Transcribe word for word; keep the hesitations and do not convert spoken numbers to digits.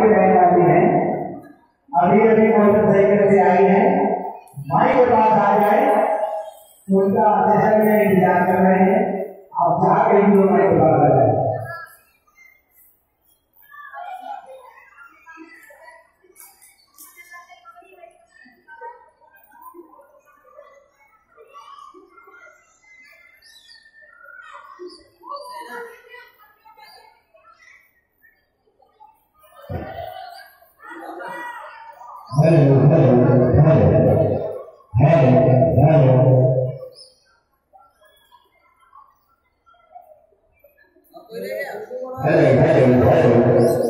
बहन वाली है, अभी अभी मोटरसाइकिल से आई है, माई के पास आ जाए, उनका सेशन में इंतजार कर रहे हैं, आप जाके इन दोनों माई के पास आ जाए। Hello hello hello hello hello hello hello